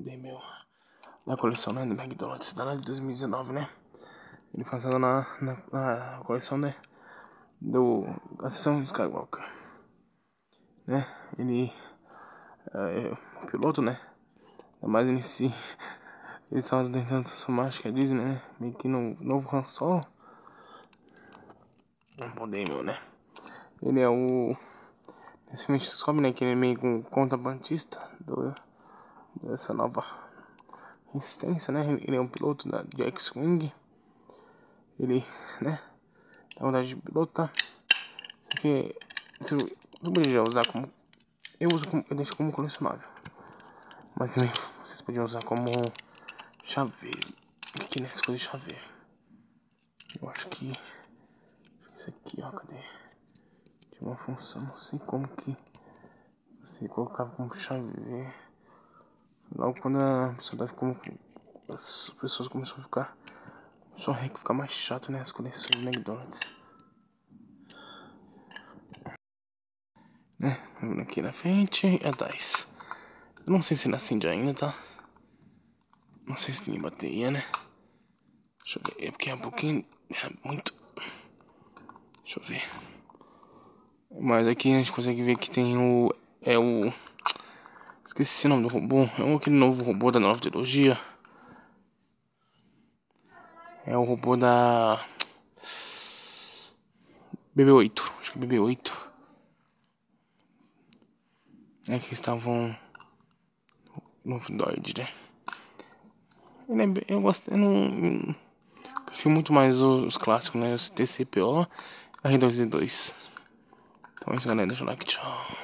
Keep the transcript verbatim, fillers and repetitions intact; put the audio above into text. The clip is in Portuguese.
mudei meu da coleção, né, do McDonald's, da de dois mil e dezenove, né? Ele fazendo na, na, na coleção, né, do Ascensão Skywalker, né? Ele é o piloto, né? Mas em si, eles estavam tentando transformar, acho que a Disney, né? Meio que no novo Han Solo. Não poder, meu, né? Ele é o... Nesse filme a gente descobre, né, que ele é meio que um contrabandista do, dessa nova resistência, né? Ele é um piloto da X-Wing. Ele, né, dá vontade de pilotar. Isso aqui, isso eu poderia usar como... Eu uso como, eu deixo como colecionável. Mas também vocês podiam usar como chaveiro. Aqui, né, essa coisa de chaveiro. Eu acho que... Isso aqui, ó, cadê? Tinha uma função, não sei como que... Você colocava como chaveiro. Logo quando a pessoa tá ficando... As pessoas começam a ficar... Só que ficar mais chato, né, as coleções de McDonald's. Né, aqui na frente e atrás. Eu não sei se ele acende ainda, tá? Não sei se tem bateria, né? Deixa eu ver, é porque é um pouquinho... É muito... Deixa eu ver. Mas aqui a gente consegue ver que tem o... É o... Esqueci o nome do robô. É um aquele novo robô da nova trilogia. É o robô da... B B oito. Acho que é B B oito. É que estavam... No Droid, né? Ele é bem... Eu gosto... Eu não... Eu prefiro muito mais os clássicos, né? Os T C P O, R dois D dois. Então é isso, galera. Deixa o like. Tchau.